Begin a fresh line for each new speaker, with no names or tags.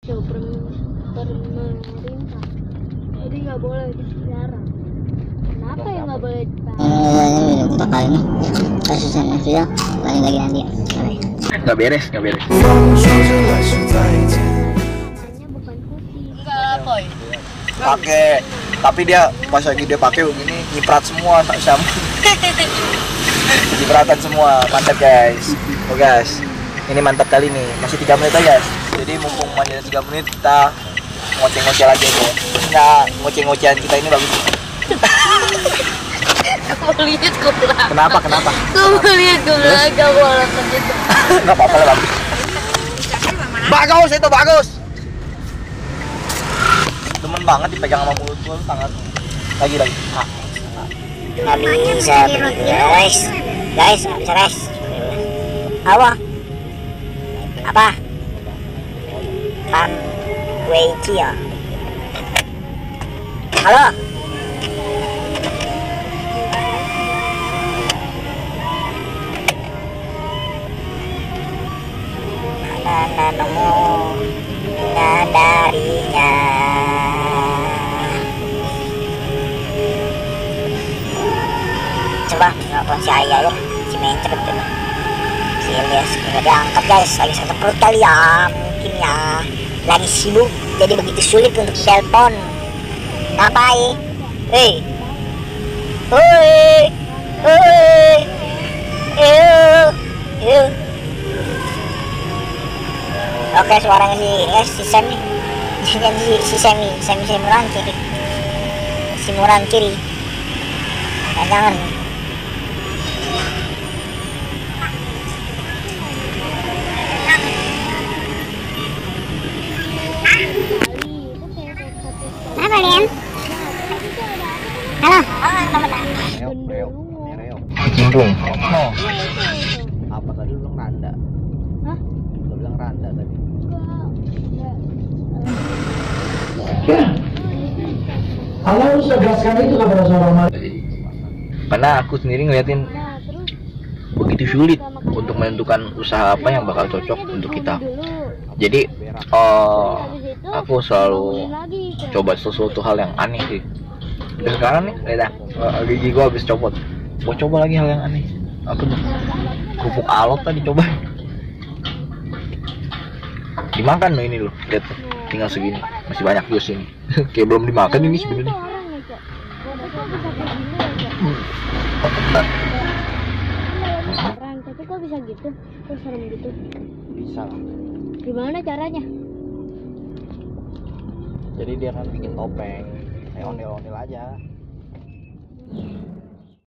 pemerintah, jadi nggak boleh dilarang. Kenapa ya nggak boleh dilarang?
Untuk kali ini kasusnya video lain lagi nanti ya.
Nggak beres.
Namanya bukan putih.
Enggak, Boy.
Pakai, tapi dia pas lagi dia pakai begini nyiprat semua sama. Cipratan semua, mantap guys. Oh guys, ini mantap kali nih. Masih 3 menit aja guys. Jadi mumpung masih ada 3 menit kita ngoceh-ngoceh lagi aja. Enggak, ngoceh-ngocehan kita ini bagus.
Aku lihat kok lah.
Kenapa?
Aku lihat kok lah, kamu malah gitu.
Enggak apa-apa lah, bagus. Bagus itu, bagus. Temen banget dipegang sama mulut gua tangan. Lagi. Ah.
Nggak bisa guys, nggak bisa guys. Apa? Pan Weiqi ya. Halo. Mana nemu darinya. Coba nelfon si Ayah ya, si Mencret itu, si Elias nggak diangkat guys, lagi sakit perut kali ya, mungkin ya, lagi sibuk, jadi begitu sulit untuk telepon. Ngapain? Hei, Oke, suaranya si Sam nih, si Muran kiri, jangan. Apa Lian? Halo.
Cimplung. Oh. Apa tadi lu bilang randa?
Hah?
Lu bilang randa tadi.
Allah harus jelaskan itu kepada seorang manusia.
Karena aku sendiri ngeliatin
Nah, terus
begitu sulit untuk menentukan usaha apa yang bakal cocok untuk kita. Jadi aku selalu coba sesuatu hal yang aneh sih. Dan sekarang nih, lihat gigi gua habis copot. Gua coba lagi hal yang aneh. Aku tuh kerupuk alot tadi coba. Dimakan loh ini loh, lihat tuh. Tinggal segini, masih banyak jus ini. Kayak belum dimakan ini sebenarnya.
Tapi kok bisa gitu? Kok serem gitu?
Bisa lah.
Gimana caranya?
Jadi dia kan bikin topeng, kayak ondel-ondel aja.